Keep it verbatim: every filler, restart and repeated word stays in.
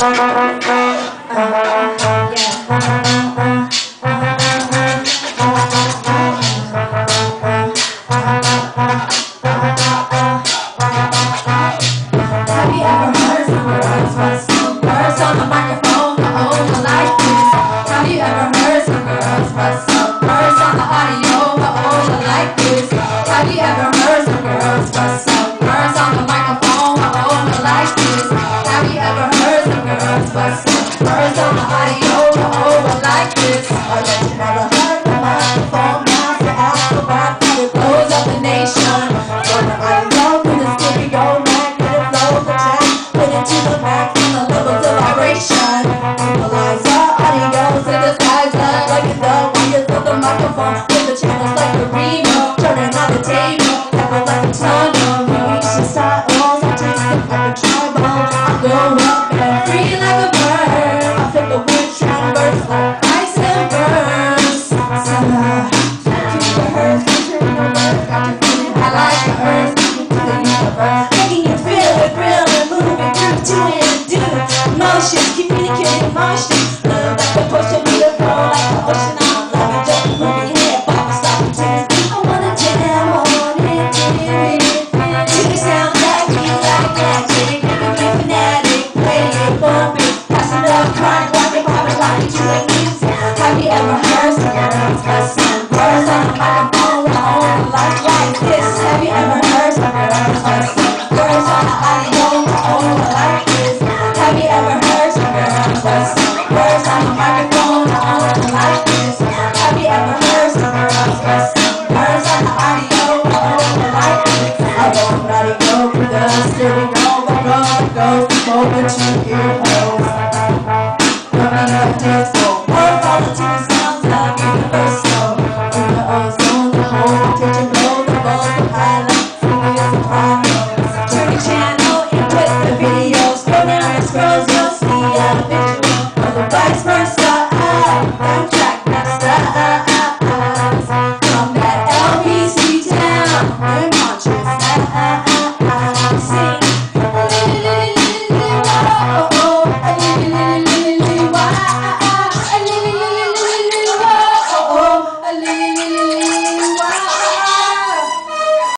Birds on the audio, oh, like this. I bet you never heard the microphone bounce to acrobat that it blows up the nation. On the audio, with the stereo magnetic flow, the track put into the max on the levels of vibration. Equalizer, audio, synthesizer, like in the wires of the microphone, with the channels like the reverb, turning on the table, level like a tunnel. Reach the styles, artistic like a tribal. I go up and free like a the wind traverse like ice and burns. Summer, to the earth, turning the words, got you feeling high like the earth, to the universe, making you feel it, thrill and moving through to and do motion, communicating motion, love like the potion, be the flow like the ocean. I'm loving, just moving here, pop and stop and take it. I wanna jam on it, feel it, to the sound that we like magic, make me fanatic, play it, bump it, passing up, crying. Have you ever heard some girls cussing? Birds on the microphone with a whole life like this. Have you ever heard some girls cussing? Birds on the audio with a whole like this. Have you ever heard some girls cussing? Birds on the microphone with a whole like this. Have you ever heard some girls cussing? Birds on the audio with a whole like this. I won't let it go through the stereo, the road goes before the two ear holes. Running up this whole world, all the two sounds of universe.